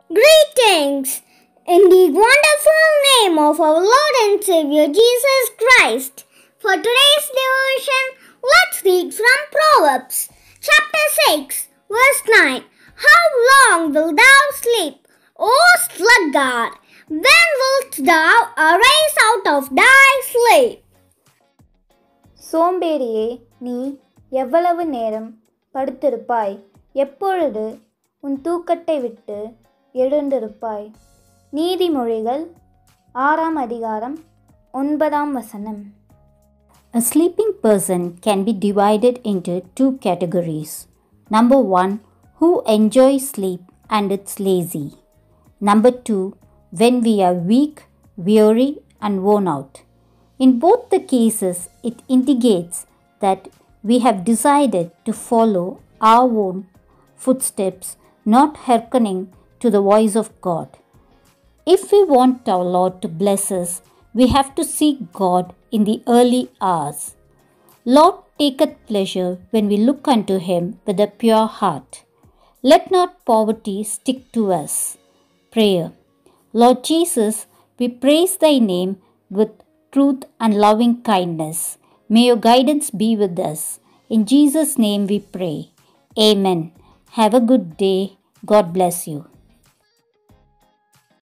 Greetings! In the wonderful name of our Lord and Savior Jesus Christ. For today's devotion, let's read from Proverbs chapter 6, verse 9. How long wilt thou sleep, O sluggard? When wilt thou arise out of thy sleep? சோம்பேறியே, நீ எவ்வளவு நேரம் படுத்திருப்பாய்? எப்பொழுது உன் தூக்கத்தை விட்டு எழுந்திருப்பாய்? நீதிமொழிகள் 6ஆம் அதிகாரம் 9ஆம் வசனம். A sleeping person can be divided into two categories. Number 1, who enjoys sleep and it's lazy. Number 2, when we are weak, weary and worn out. In both the cases, it indicates that we have decided to follow our own footsteps, not hearkening to the voice of God. If we want our Lord to bless us, we have to seek God in the early hours. Lord taketh pleasure when we look unto Him with a pure heart. Let not poverty stick to us. Prayer. Lord Jesus, we praise Thy name with truth and loving kindness. May your guidance be with us. In Jesus' name we pray. Amen. Have a good day. God bless you.